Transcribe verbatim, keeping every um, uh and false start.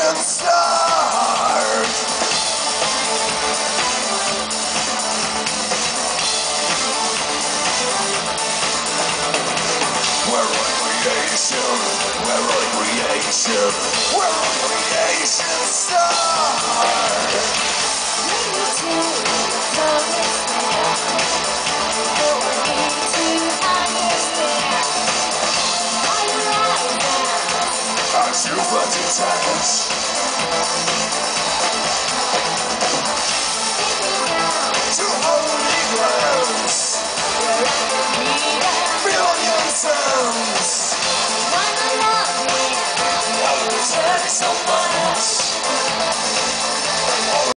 creation start. We're on creation, we're on creation, we're on creation start. Our super detached. To holy grounds. Million sounds. I'll be turning so much.